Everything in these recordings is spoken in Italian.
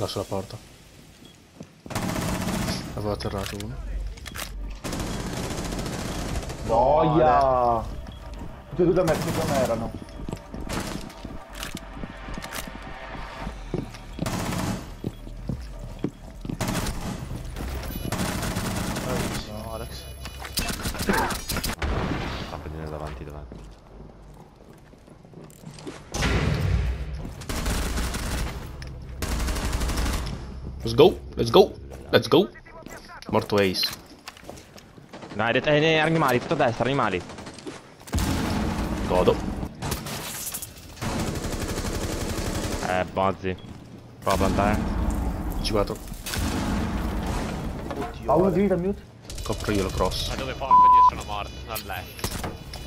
Là sulla porta. Avevo atterrato uno. Boia! Tutti e due da me, tutti da me erano. Bravissimo Alex. Sta prendendo davanti dov'è? Let's go, let's go, let's go. Morto Ace. No, animali, tutto a destra, animali. Godo. Bozzi. Prova a plantare. C4. Oddio. Ha uno Ale. di vita mute? Copro io lo cross. Ma dove porco Dio sono morto? Non letto.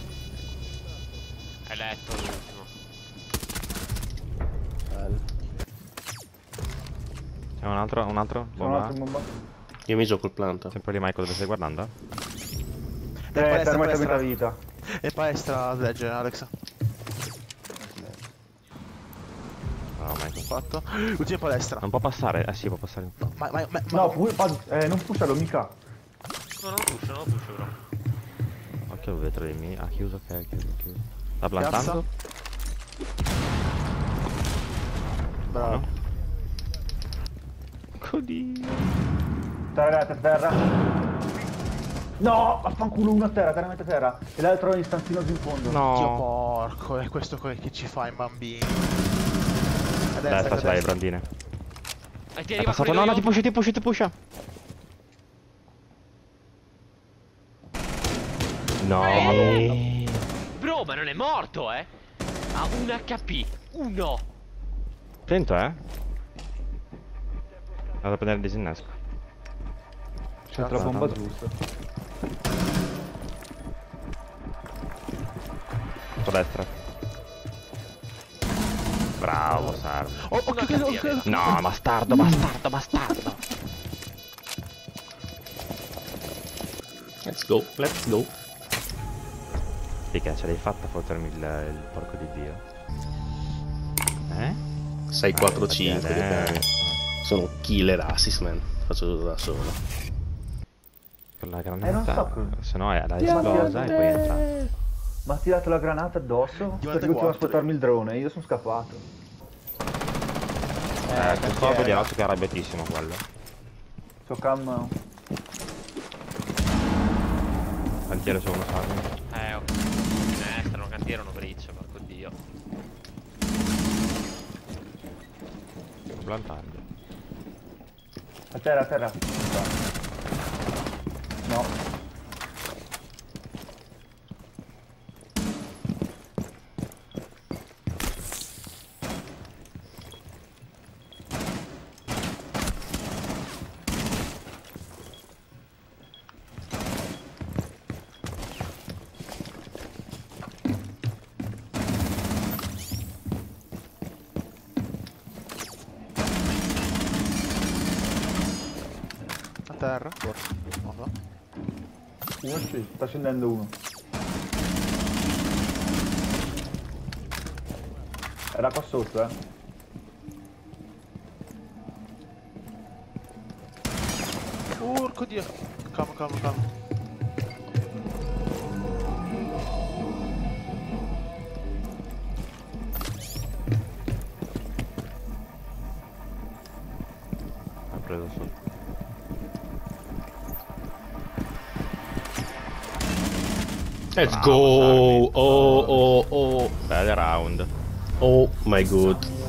Hai letto l'ultimo. Bello. C'è un altro? Sono un Bomba? altro bomba. Io mi gioco il planta. Sempre lì Michael dove stai guardando? Per metà vita. E palestra legge Alex. No, Michael. Fatto. Ultima palestra. Non può passare? Eh sì, può passare un po'. No, non pushalo mica. No, non lo pusho bro. Occhio al vetro di me. Ha chiuso, ok, chiuso. Sta plantando? Bravo. No. Codì. Terra. No, vaffanculo, uno a terra, veramente a terra. E l'altro in stanzino giù in fondo. Dio No. porco, è questo che ci fa i bambini. A Destra ce l'hai le brandine. E ti È arriva passato, quello no, io? ti pusha. No. Bro, ma non è morto, eh? Ha un HP. Uno. Attento, Vado a prendere il disinnesco. C'è la bomba giusta. A destra. Bravo, Sardo. Oh, occhio. No, bastardo. Let's go. Figa, ce l'hai fatta a fottermi il porco di Dio. 6, 4, 5. bene. Sono un killer assist, man. Faccio tutto da solo. Con la non granata. so. Se no è la esplosa e poi entra. Ma ha tirato la granata addosso perché dovevo aspettarmi il drone e io sono scappato. Questo vedi l'altro che è arrabbiatissimo quello. So cam. Cantiere solo uno salvo. Ok. Finestra, un cantiere, uno bridge, porco Dio. Plantando. A terra. No. A terra, forse. No, no. Uno sì, sta scendendo uno. Era qua sotto, Porco Dio. Calmo. Ha preso su. Let's go. Oh. Bel round. Oh my god.